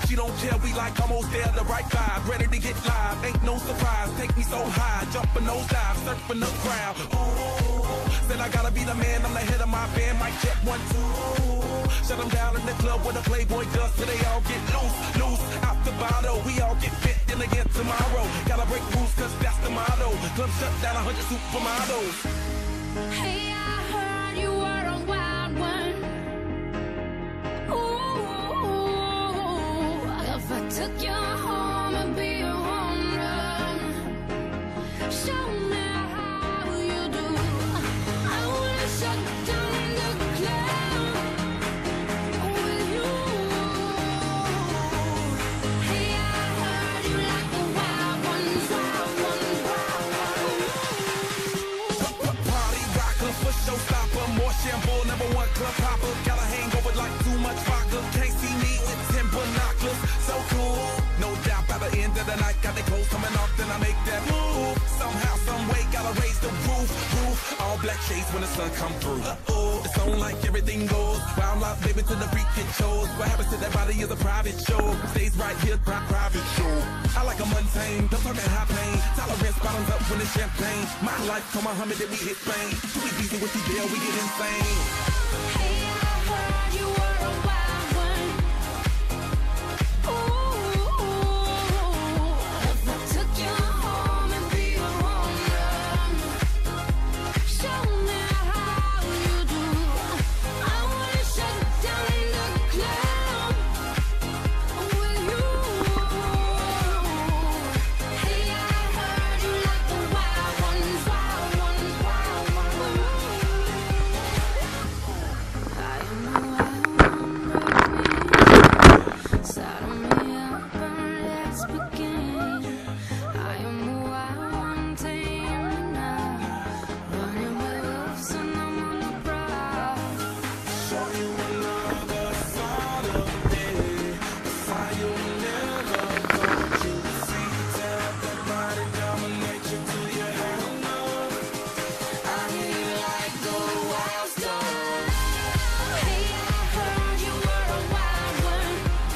she don't care, we like almost there, the right vibe, ready to get live, ain't no surprise, take me so high, jumping those dives, surfing the crowd. Ooh, said I gotta be the man, I'm the head of my band, mic check 1, 2. Shut them down in the club where the Playboy does, so they all get loose, out the bottle, we all get fit in again tomorrow. Gotta break rules, cause that's the motto. Club shut down 100 supermodels. Hey, I heard you were a wild one. Ooh, if I took you home and be a home run, show me how you do. I wanna shut down the club with you. Hey, I heard you like the wild ones, wild ones, wild ones. Party rocker, for showstopper, more shampoo, #1 club popper. Got a hangover like too much vodka. Can't see me with 10 binoculars. So cool, no doubt by the end of the night. Got the clothes coming off, then I make that move. Somehow, some way, gotta raise the roof. All black shades when the sun come through. It's on like everything goes. Wild out, baby, to the freak it shows. What happens to that body is a private show. Stays right here, private show. I like a mundane, don't talk that high pain. Tolerance bottoms up when it's champagne. My life, come Muhammad, then we hit Spain. Too easy with you there, we get insane. Hey, I heard you were a wild one. Ooh, if I took you home and be a home run, show me how you do. I wanna shut down the club with you. Hey, I heard you like the wild ones, wild ones, wild ones. I am the wild one, start me up and let's begin. I am the wild one, tame me now. Running with wolves and I'm on the prowl. Show you another side of me, a side you'll never go to see. Tell that body dominate you till you hell no. I hear you like the wild stuff. Hey, I heard you were a wild one.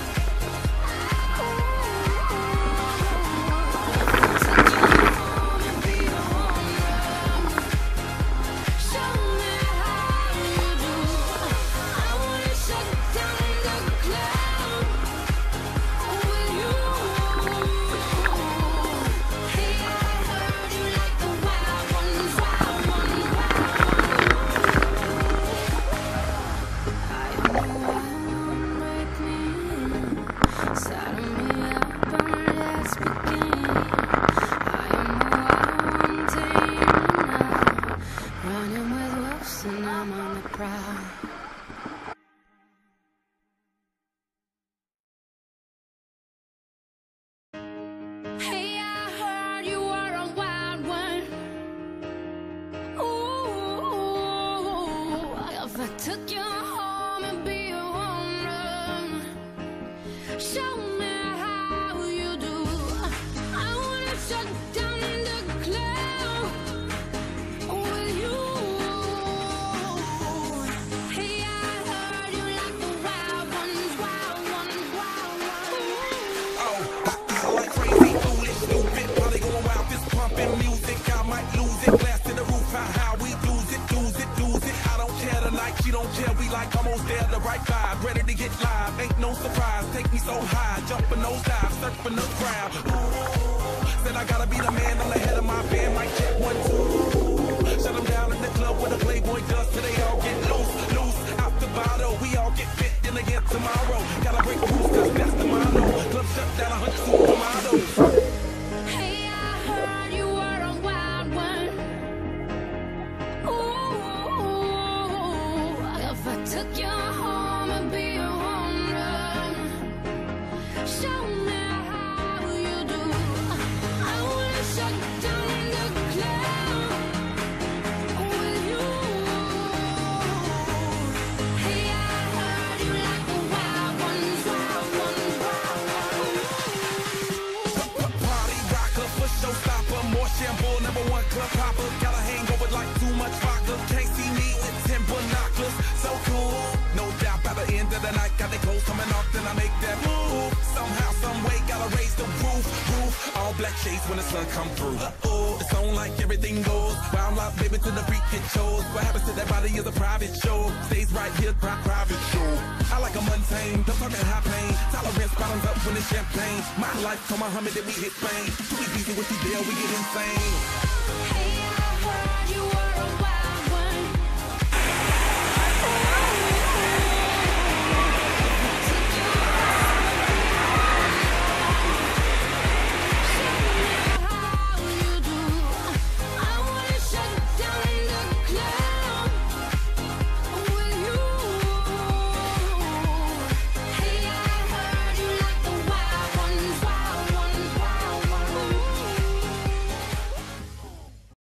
Take you home and be a home run. Show me how you do. I wanna shut down the club with you. Hey, I heard you like the wild ones, wild ones, wild ones. I am the wild one, break me in. Saddle me up and let's begin. I am the wild one, tame me now. Running with wolves and I'm on the prowl. Hey, I heard you were a wild one. Ooh, if I took you home and be a home run, show me how you do. I wanna shut down the club with you. Hey, I heard you like the wild ones, wild ones, wild ones. Oh, I like crazy, foolish, stupid, probably going wild, this pumping music, I might lose it, blast to the roof, how we lose it, I don't care tonight, she don't care, we like almost there, the right vibe, ready to get live, ain't no surprise, take me so high, jumping those dives, surfing the crowd. Ooh, said I gotta be the man, I'm the head of my band, mic check 1, 2. Shut them down in the club where the Playboy does, so they all get loose, out the bottle, we all get fit in again tomorrow. Gotta break rules, cause that's the motto. Club shut down 100 supermodels. Hey, I heard you were a wild one. Ooh, if I took you home and be a home run, show me how you do. I wanna shut down the club with you. Hey, I heard you like the wild ones, wild ones, wild ones. Party rocker, for showstopper, more shampoo, #1 club popper. Got a hangover like too much vodka. Can't see me with 10 binoculars. So cool, no doubt by the end of the night. Got the clothes coming off, then I make that move. Somehow black shades when the sun come through. Uh-oh, it's on like everything goes. Wild out, baby, to the freak it shows. What happens to that body is a private show. Stays right here, private show. I like a mundane, don't talk at high pain. Tolerance bottoms up when it's champagne. My life, come on, Muhammad, then we hit Spain. Too easy with you, deal, we get insane.